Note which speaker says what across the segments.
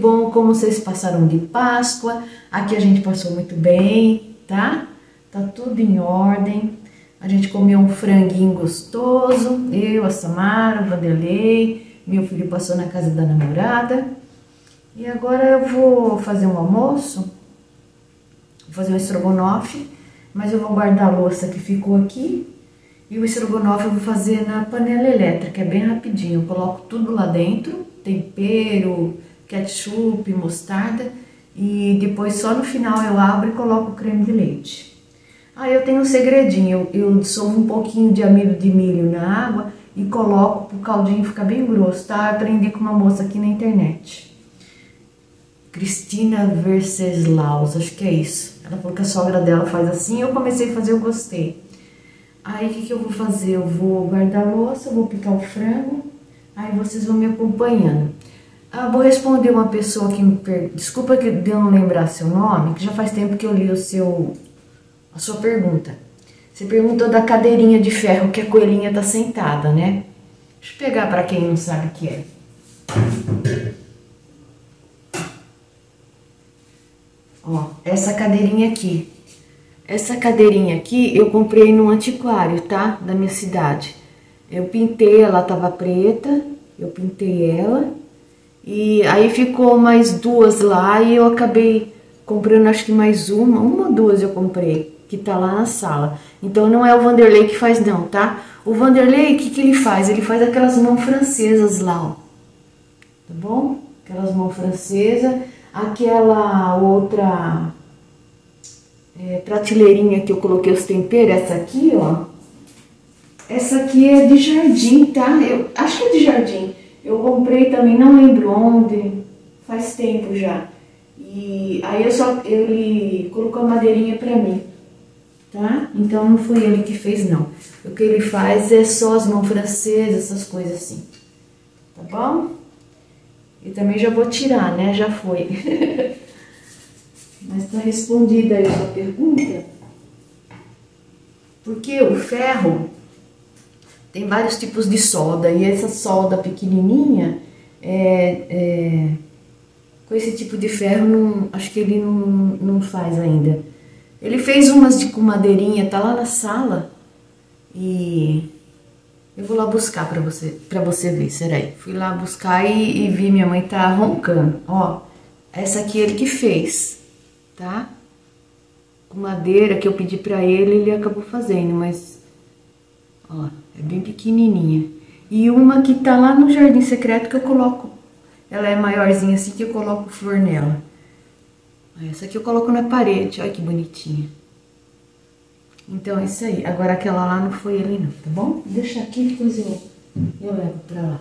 Speaker 1: bom. Como vocês passaram de Páscoa? Aqui a gente passou muito bem, tá? Tá tudo em ordem. A gente comeu um franguinho gostoso. Eu, a Samara, o Vanderlei. Meu filho passou na casa da namorada. E agora eu vou fazer um almoço. Vou fazer um estrogonofe. Mas eu vou guardar a louça que ficou aqui. E o estrogonofe eu vou fazer na panela elétrica, é bem rapidinho. Eu coloco tudo lá dentro, tempero, ketchup, mostarda. E depois só no final eu abro e coloco o creme de leite. Ah, eu tenho um segredinho, eu dissolvo um pouquinho de amido de milho na água e coloco pro caldinho ficar bem grosso, tá? Eu aprendi com uma moça aqui na internet. Cristina Verceslaus, acho que é isso. Ela falou que a sogra dela faz assim, eu comecei a fazer, eu gostei. Aí, o que eu vou fazer? Eu vou guardar a louça, vou picar o frango, aí vocês vão me acompanhando. Ah, vou responder uma pessoa que me perguntou, desculpa que eu não lembrar seu nome, que já faz tempo que eu li a sua pergunta. Você perguntou da cadeirinha de ferro que a coelhinha tá sentada, né? Deixa eu pegar para quem não sabe o que é. Ó, essa cadeirinha aqui. Essa cadeirinha aqui eu comprei num antiquário, tá? Da minha cidade. Eu pintei, ela tava preta, eu pintei ela. E aí ficou mais duas lá e eu acabei comprando acho que mais uma ou duas eu comprei, que tá lá na sala. Então não é o Vanderlei que faz não, tá? O Vanderlei, o que ele faz? Ele faz aquelas mãos francesas lá, ó. Tá bom? Aquelas mãos francesas. Aquela outra prateleirinha que eu coloquei os temperos, essa aqui, ó. Essa aqui é de jardim, tá? Eu acho que é de jardim. Eu comprei também, não lembro onde, faz tempo já. E aí ele colocou a madeirinha pra mim, tá? Então não foi ele que fez, não. O que ele faz é só as mãos francesas, essas coisas assim. Tá bom? E também já vou tirar, né? Já foi. Mas tá respondida aí a sua pergunta. Porque o ferro tem vários tipos de solda. E essa solda pequenininha, com esse tipo de ferro, acho que ele não faz ainda. Ele fez umas com madeirinha, tá lá na sala. E eu vou lá buscar pra você ver, será? Fui lá buscar e vi minha mãe tá roncando. Ó, essa aqui ele que fez, tá? Com madeira que eu pedi pra ele acabou fazendo, mas ó, é bem pequenininha. E uma que tá lá no jardim secreto que eu coloco, ela é maiorzinha assim que eu coloco flor nela. Essa aqui eu coloco na parede, olha que bonitinha. Então é isso aí. Agora aquela lá não foi ele não, tá bom? Deixa aqui, depois eu levo pra lá.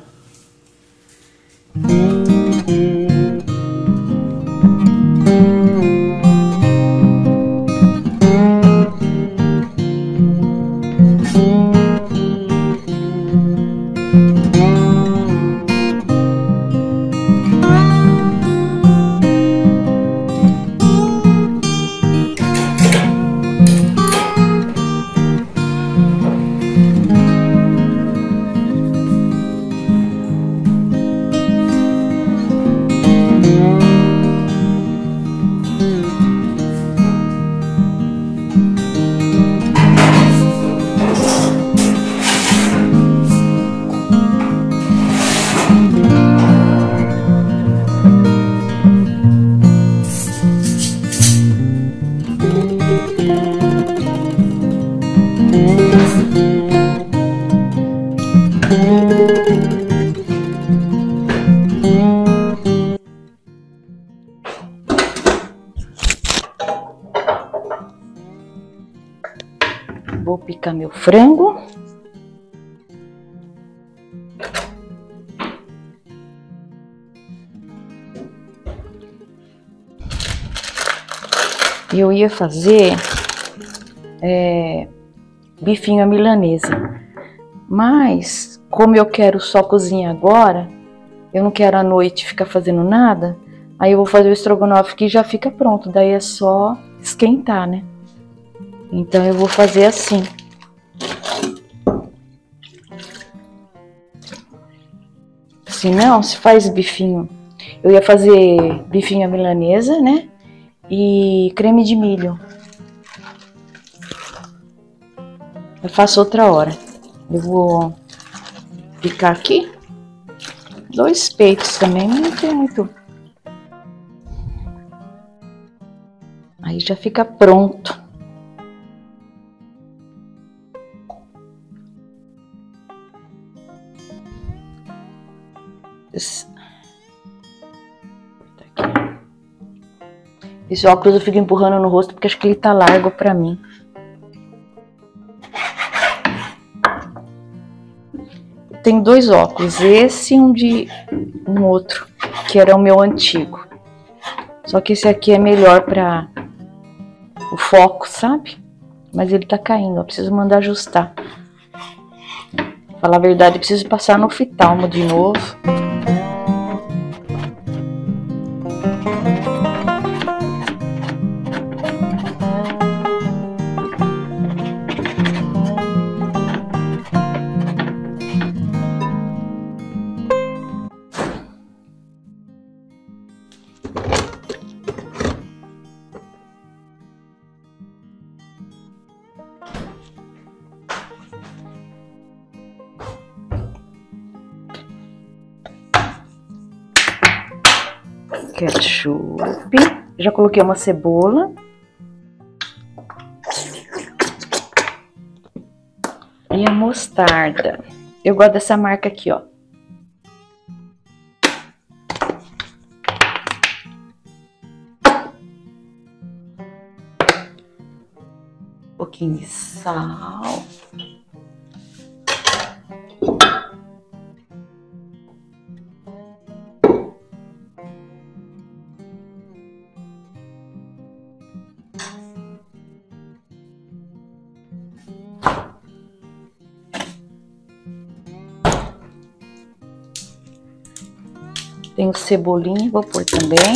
Speaker 1: Vou picar meu frango. Eu ia fazer bifinho à milanesa, mas como eu quero só cozinhar agora, eu não quero à noite ficar fazendo nada, aí eu vou fazer o estrogonofe que já fica pronto, daí é só esquentar, né? Então eu vou fazer assim. Se não, se faz bifinho Eu ia fazer bifinho à milanesa, né? E creme de milho. Eu faço outra hora. Eu vou picar aqui. 2 peitos também, não tem muito. Aí já fica pronto. Esse óculos eu fico empurrando no rosto porque acho que ele tá largo pra mim. Tenho 2 óculos, esse e um outro, que era o meu antigo. Só que esse aqui é melhor para o foco, sabe? Mas ele tá caindo, eu preciso mandar ajustar. Pra falar a verdade, eu preciso passar no oftalmo de novo. Ketchup, já coloquei uma cebola e a mostarda. Eu gosto dessa marca aqui, ó. Um pouquinho de sal. Tem o cebolinha, vou pôr também.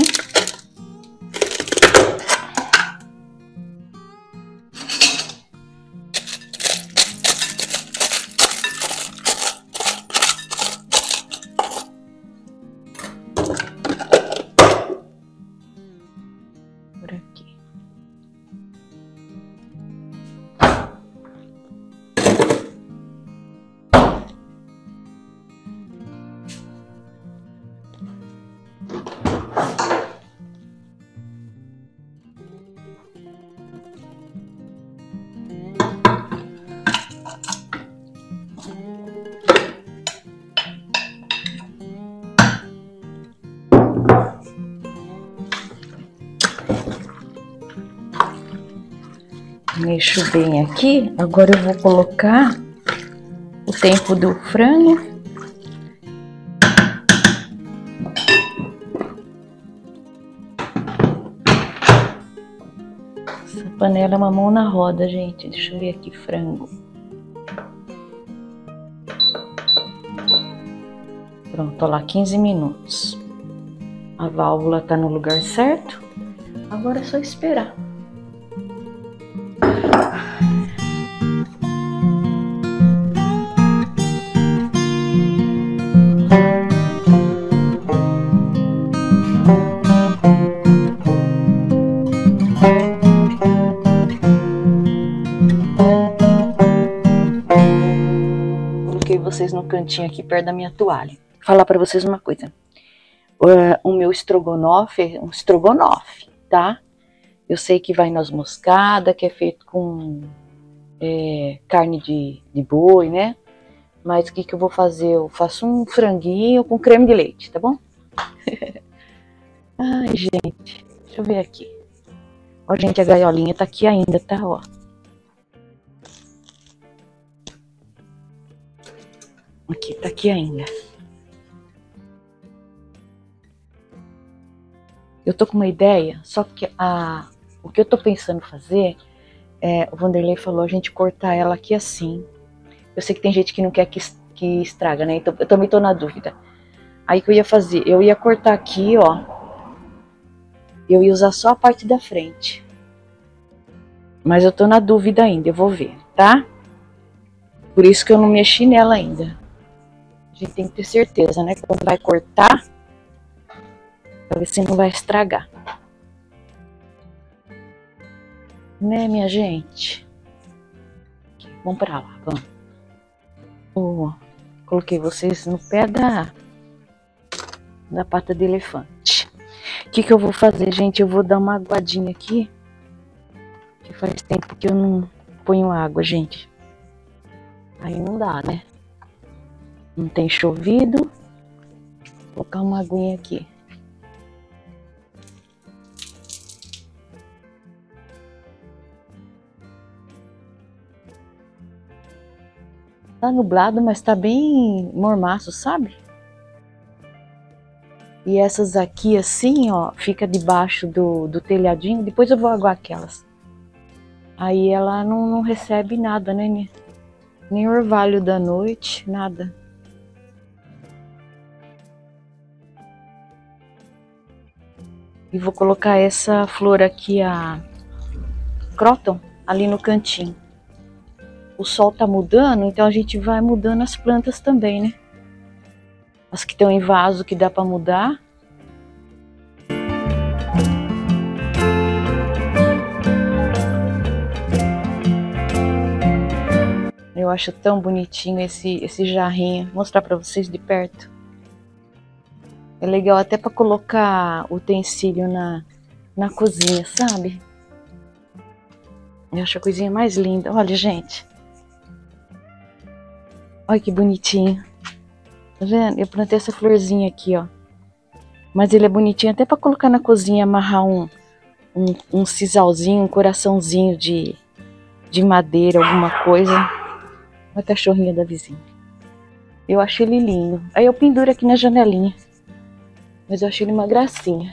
Speaker 1: Por aqui. Mexo bem aqui. Agora eu vou colocar o tempo do frango. Essa panela é uma mão na roda, gente. Deixa eu ver aqui, frango. Pronto, olha lá, 15 minutos. A válvula tá no lugar certo. Agora é só esperar. Coloquei vocês no cantinho aqui perto da minha toalha. Vou falar pra vocês uma coisa. O meu estrogonofe é um estrogonofe, tá? Eu sei que vai noz moscada, que é feito com carne de boi, né? Mas o que eu vou fazer? Eu faço um franguinho com creme de leite, tá bom? Ai, gente, deixa eu ver aqui. Ó, gente, a gaiolinha tá aqui ainda, tá? Ó. Aqui, tá aqui ainda. Eu tô com uma ideia, só que o que eu tô pensando fazer, o Vanderlei falou a gente cortar ela aqui assim. Eu sei que tem gente que não quer que estraga, né? Então eu também tô na dúvida. Aí o que eu ia fazer? Eu ia cortar aqui, ó. Eu ia usar só a parte da frente. Mas eu tô na dúvida ainda, eu vou ver, tá? Por isso que eu não mexi nela ainda. A gente tem que ter certeza, né? Quando vai cortar, Pra ver se não vai estragar. Né, minha gente? Vamos pra lá, vamos. Coloquei vocês no pé da pata de elefante. O que eu vou fazer, gente? Eu vou dar uma aguadinha aqui. Que faz tempo que eu não ponho água, gente. Aí não dá, né? Não tem chovido. Vou colocar uma aguinha aqui. Tá nublado, mas tá bem mormaço, sabe? E essas aqui assim, ó, fica debaixo do telhadinho. Depois eu vou aguar aquelas. Aí ela não recebe nada, né? Nem orvalho da noite, nada. E vou colocar essa flor aqui, a Croton, ali no cantinho. O sol tá mudando, então a gente vai mudando as plantas também, né? As que estão em vaso que dá para mudar. Eu acho tão bonitinho esse jarrinho. Vou mostrar para vocês de perto. É legal até para colocar utensílio na cozinha, sabe? Eu acho a coisinha mais linda. Olha, gente. Olha que bonitinho. Tá vendo? Eu plantei essa florzinha aqui, ó. Mas ele é bonitinho até para colocar na cozinha, amarrar um sisalzinho, um coraçãozinho de madeira, alguma coisa. Olha a cachorrinha da vizinha. Eu acho ele lindo. Aí eu penduro aqui na janelinha. Mas eu achei ele uma gracinha.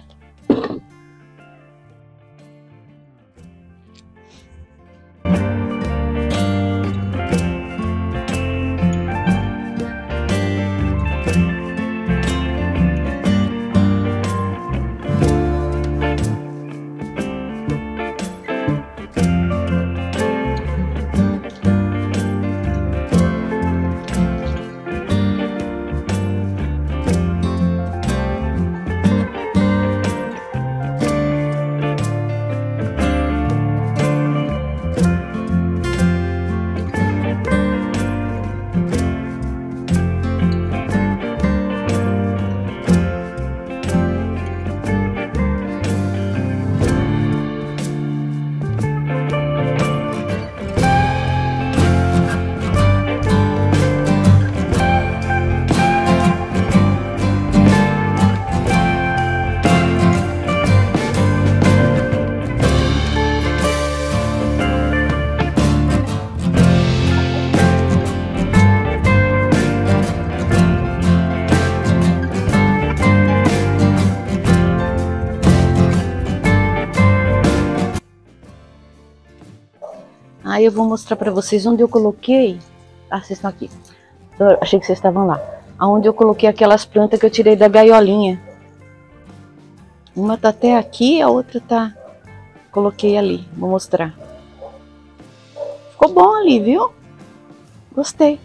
Speaker 1: Aí eu vou mostrar pra vocês onde eu coloquei. Ah, vocês estão aqui. Eu achei que vocês estavam lá. Aonde eu coloquei aquelas plantas que eu tirei da gaiolinha. Uma tá até aqui, a outra tá... Coloquei ali, vou mostrar. Ficou bom ali, viu? Gostei.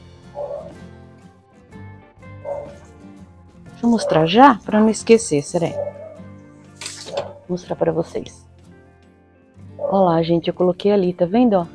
Speaker 1: Deixa eu mostrar já, pra não esquecer, será? Vou mostrar pra vocês. Olha lá, gente, eu coloquei ali, tá vendo, ó?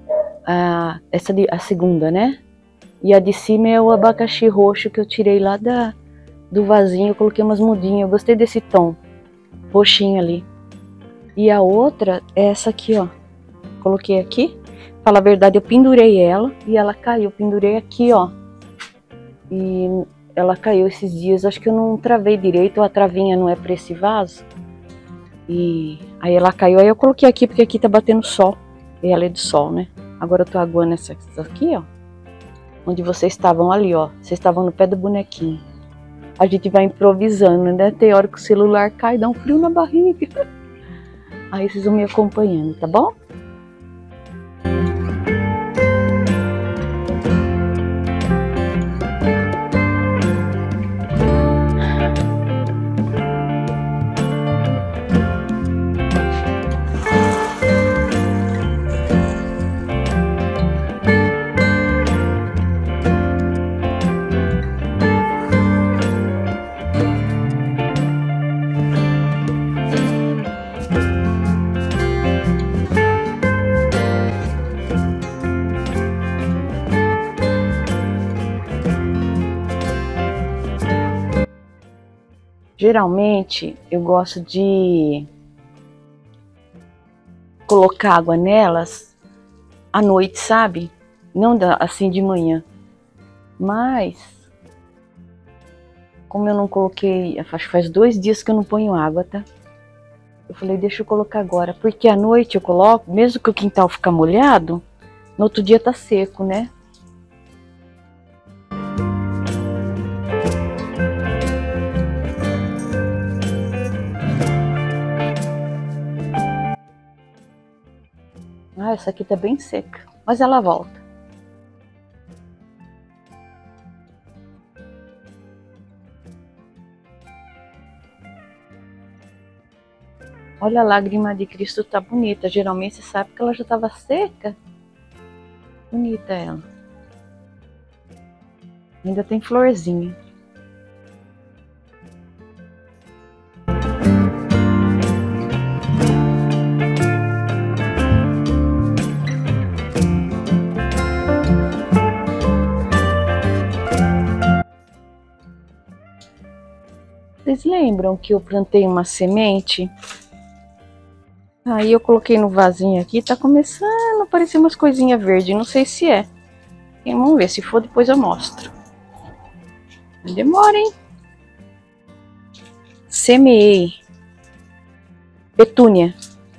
Speaker 1: A segunda, né? E a de cima é o abacaxi roxo que eu tirei lá do vasinho. Eu coloquei umas mudinhas. Eu gostei desse tom roxinho ali. E a outra é essa aqui, ó. Coloquei aqui. Fala a verdade, eu pendurei ela e ela caiu. Eu pendurei aqui, ó. E ela caiu esses dias. Acho que eu não travei direito. Ou a travinha não é pra esse vaso. E aí ela caiu. Aí eu coloquei aqui porque aqui tá batendo sol. E ela é de sol, né? Agora eu tô aguando essa aqui, ó. Onde vocês estavam ali, ó. Vocês estavam no pé do bonequinho. A gente vai improvisando, né? Tem hora que o celular cai, dá um frio na barriga. Aí vocês vão me acompanhando, tá bom?
Speaker 2: Geralmente eu gosto de colocar água nelas à noite, sabe? Não assim de manhã. Mas, como eu não coloquei, faz 2 dias que eu não ponho água, tá? Eu falei, deixa eu colocar agora. Porque à noite eu coloco, mesmo que o quintal ficar molhado, no outro dia tá seco, né? Ah, essa aqui tá bem seca, mas ela volta. Olha, a lágrima de Cristo tá bonita. Geralmente você sabe que ela já tava seca. Bonita ela. Ainda tem florzinha. Vocês lembram que eu plantei uma semente? Aí eu coloquei no vasinho aqui, tá começando a aparecer umas coisinhas verdes, não sei se é. E vamos ver, se for depois eu mostro. Demora, hein? Semeei petúnia.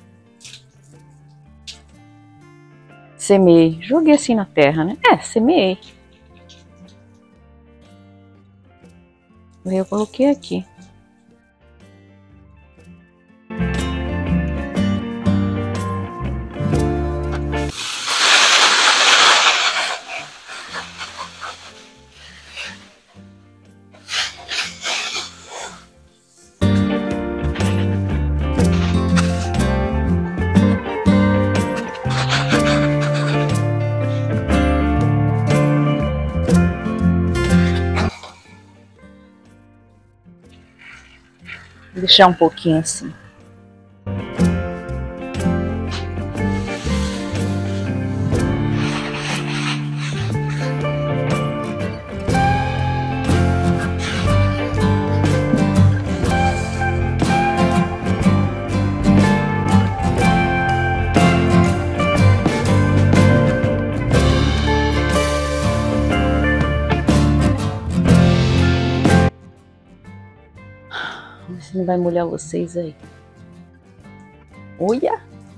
Speaker 2: Semeei, joguei assim na terra, né? Semeei. Eu coloquei aqui. Deixar um pouquinho assim. Se não vai molhar vocês aí. Olha!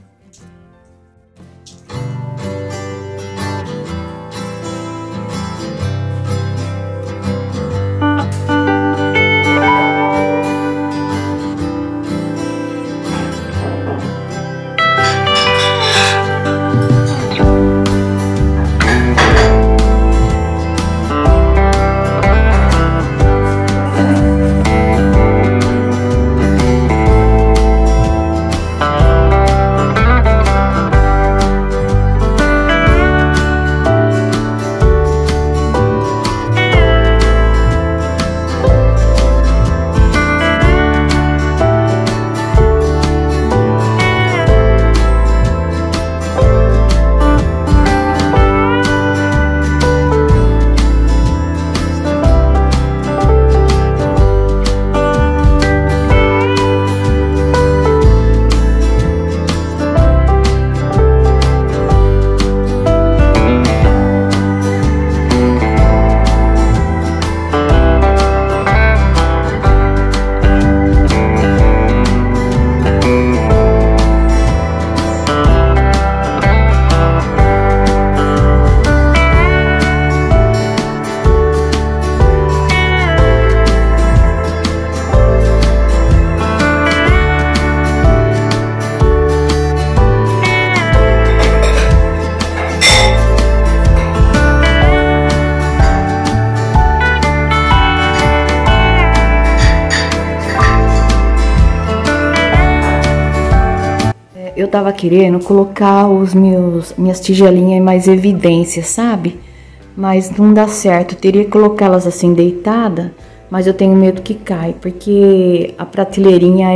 Speaker 2: Eu tava querendo colocar minhas tigelinhas em mais evidência, sabe? Mas não dá certo. Eu teria que colocá-las assim deitada, mas eu tenho medo que cai, porque a prateleirinha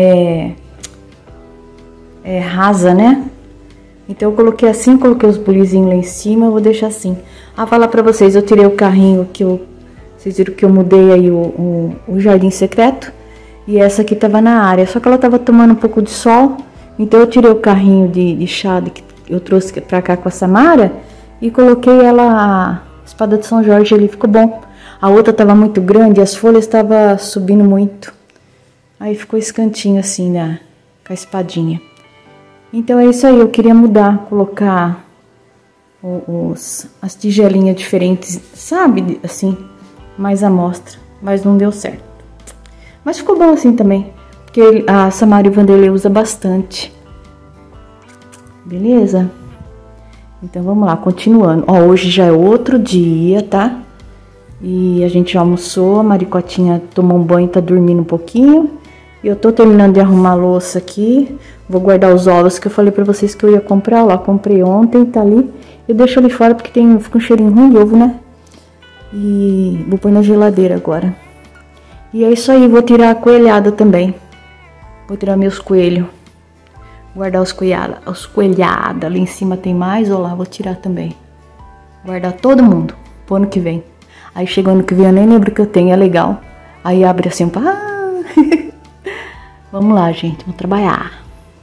Speaker 2: é rasa, né? Então eu coloquei assim, coloquei os bulizinhos lá em cima, eu vou deixar assim. Ah, falar pra vocês, eu tirei o carrinho vocês viram que eu mudei aí o jardim secreto. E essa aqui tava na área, só que ela tava tomando um pouco de sol. Então eu tirei o carrinho de chá que eu trouxe pra cá com a Samara e coloquei ela, a espada de São Jorge ali, ficou bom. A outra tava muito grande, as folhas estavam subindo muito. Aí ficou esse cantinho assim, com a espadinha. Então é isso aí, eu queria mudar, colocar as tigelinhas diferentes, sabe? Assim, mais à mostra, mas não deu certo. Mas ficou bom assim também, porque a Samara e o Vanderlei usa bastante. Beleza? Então vamos lá, continuando. Ó, hoje já é outro dia, tá? E a gente já almoçou, a Maricotinha tomou um banho, tá dormindo um pouquinho. E eu tô terminando de arrumar a louça aqui. Vou guardar os ovos que eu falei pra vocês que eu ia comprar. Lá, comprei ontem, tá ali. Eu deixo ali fora porque fica um cheirinho ruim de ovo, né? E vou pôr na geladeira agora. E é isso aí, vou tirar a coelhada também. Vou tirar meus coelhos. Guardar os coelhadas. Ali em cima tem mais, ó lá, vou tirar também. Guardar todo mundo, pro ano que vem. Aí chega ano que vem, eu nem lembro que eu tenho, é legal. Aí abre assim, Vamos lá, gente, vamos trabalhar.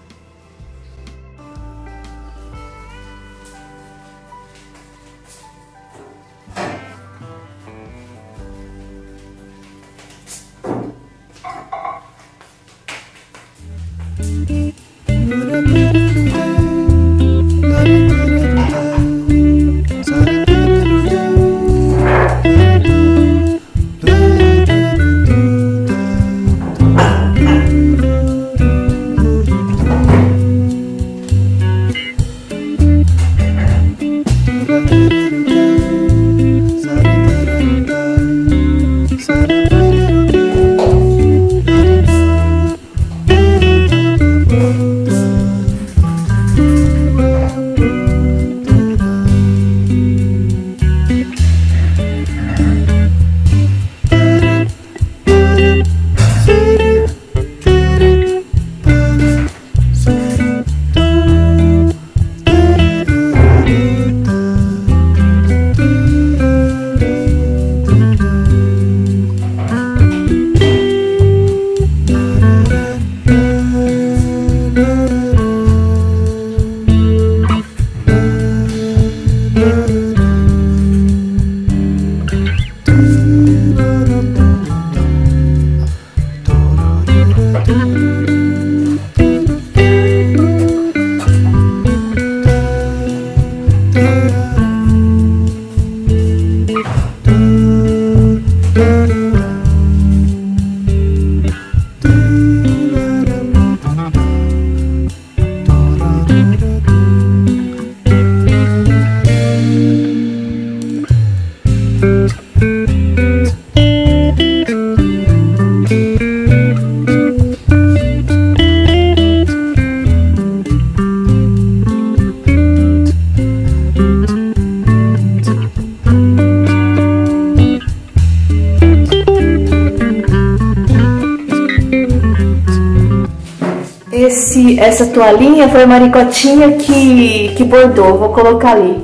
Speaker 2: Essa toalhinha foi a Maricotinha que bordou. Vou colocar ali.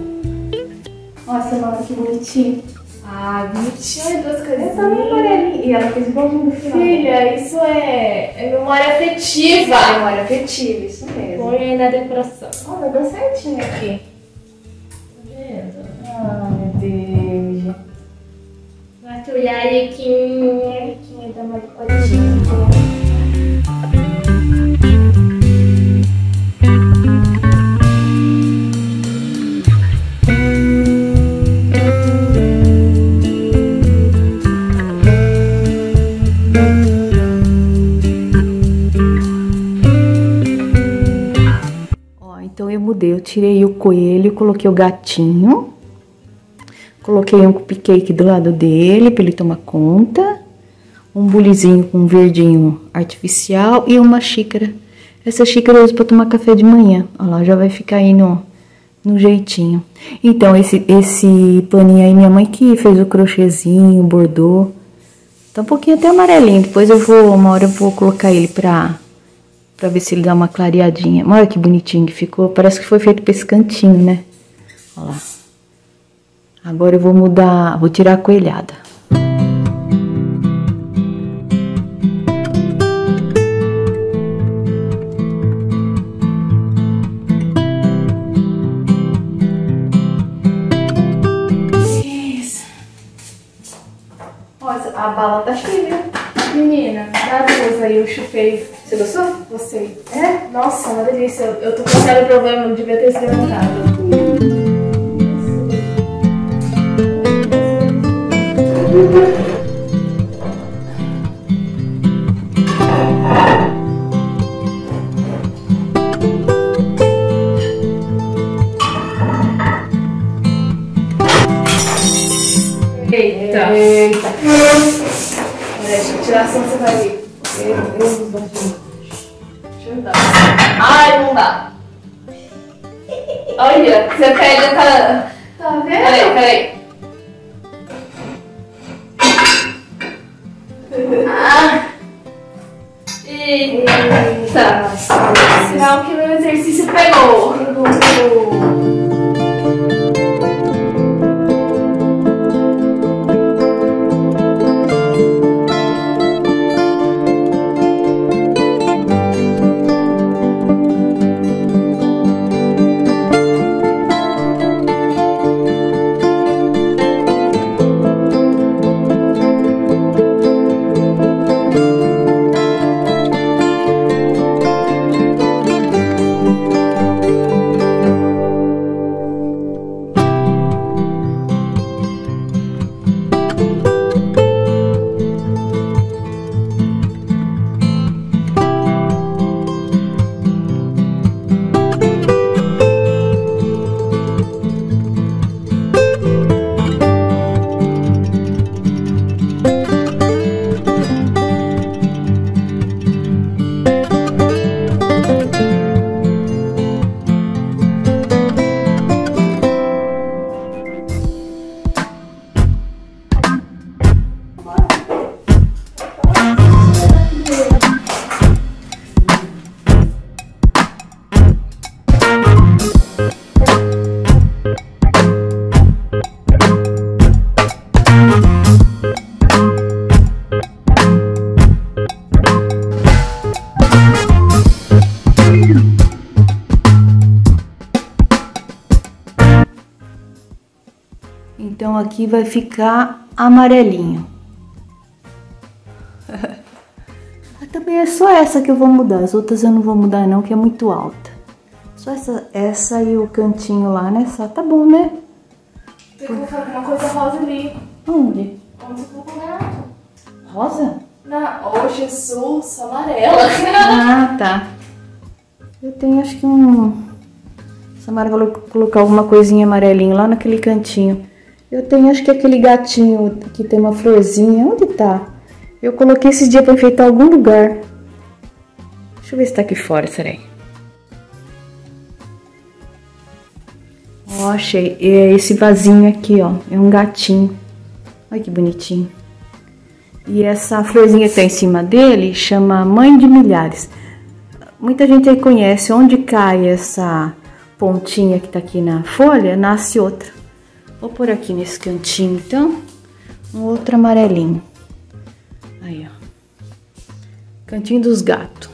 Speaker 2: Nossa, mano, que bonitinho.
Speaker 1: Ah, bonitinho, duas coisinhas.
Speaker 2: Tá bem amarelinho. E ela fez igualzinho no final.
Speaker 1: Filha, isso é memória afetiva.
Speaker 2: Memória afetiva, isso mesmo.
Speaker 1: Põe aí na decoração.
Speaker 2: Ó, vai dar certinho aqui.
Speaker 1: Tá vendo?
Speaker 2: Ah, meu Deus.
Speaker 1: Vai te olhar aí aqui
Speaker 2: Da Maricotinha. Então eu mudei, eu tirei o coelho, coloquei o gatinho, coloquei um cupcake do lado dele para ele tomar conta, um bulizinho com um verdinho artificial e uma xícara. Essa xícara eu uso para tomar café de manhã, olha lá, já vai ficar aí no jeitinho. Então esse paninho aí minha mãe que fez o crochêzinho, bordou, tá um pouquinho até amarelinho, depois uma hora eu vou colocar ele pra ver se ele dá uma clareadinha. Olha que bonitinho que ficou. Parece que foi feito pra esse cantinho, né? Olha lá. Agora eu vou mudar, vou tirar a coelhada.
Speaker 3: A bala tá cheia. Menina, dá duas aí, eu chupei. Você gostou? Gostei. É? Nossa, uma delícia. Eu tô com um sério problema, não devia ter experimentado. Eita! Olha, deixa eu tirar, senão você vai ver. Deixa eu dar. Ai, não dá. Olha, você pega, tá... Tá vendo? Peraí. Ah! Eita! Sinal que meu exercício pegou.
Speaker 2: Então aqui vai ficar amarelinho. Também é só essa que eu vou mudar, as outras eu não vou mudar não, que é muito alta. Só essa e o cantinho lá, né? Só tá bom, né?
Speaker 3: Tem que colocar uma coisa rosa ali.
Speaker 2: Onde?
Speaker 3: Onde você colocou o gato?
Speaker 2: Rosa?
Speaker 3: Oh, Jesus, amarela.
Speaker 2: Ah, tá. Eu tenho acho que Samara vai colocar alguma coisinha amarelinha lá naquele cantinho. Eu tenho acho que aquele gatinho que tem uma florzinha. Onde tá? Eu coloquei esse dia pra enfeitar algum lugar. Deixa eu ver se tá aqui fora, será? Ó, achei. É esse vasinho aqui, ó. É um gatinho. Olha que bonitinho. E essa florzinha que tá em cima dele chama Mãe de Milhares. Muita gente aí conhece. Onde cai essa pontinha que tá aqui na folha, nasce outra. Vou pôr aqui nesse cantinho, então. Um outro amarelinho. Aí, ó. Cantinho dos gatos.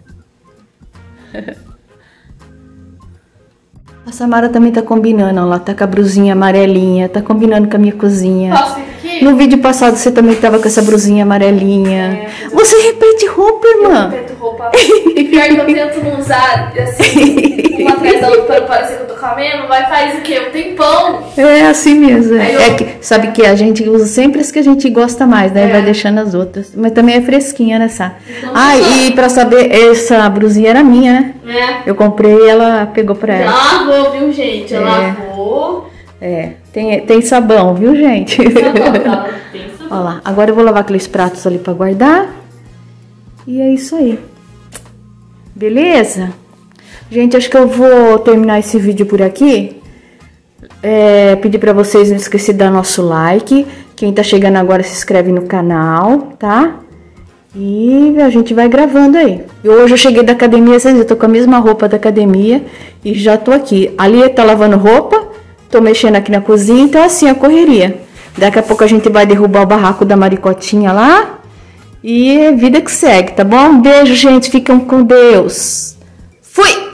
Speaker 2: A Samara também tá combinando, ó. Ela tá com a brusinha amarelinha. Tá combinando com a minha cozinha.
Speaker 3: Posso vir aqui?
Speaker 2: No vídeo passado você também tava com essa brusinha amarelinha. Você repete roupa, irmã?
Speaker 3: Eu repito roupa. Pior que eu tento não usar, assim, uma atrás da outra para não parecer que eu tô comendo, mas faz o quê? Um tempão.
Speaker 2: É assim mesmo. Sabe que a gente usa sempre as que a gente gosta mais, né? Vai deixando as outras. Mas também é fresquinha, né, Sá? Então, e pra saber, essa brusinha era minha, né? Eu comprei e ela pegou pra ela.
Speaker 3: Ela lavou, viu, gente? Ela lavou.
Speaker 2: Tem sabão, viu, gente?
Speaker 3: Tem sabão.
Speaker 2: Olha lá, agora eu vou lavar aqueles pratos ali pra guardar. E é isso aí. Beleza? Gente, acho que eu vou terminar esse vídeo por aqui. Pedir pra vocês não esquecer de dar nosso like. Quem tá chegando agora se inscreve no canal, tá? E a gente vai gravando aí. E hoje eu cheguei da academia, vocês eu tô com a mesma roupa da academia e já tô aqui. Ali tá lavando roupa, tô mexendo aqui na cozinha, então assim, a correria. Daqui a pouco a gente vai derrubar o barraco da Maricotinha lá. E vida que segue, tá bom? Beijo, gente. Fiquem com Deus. Fui!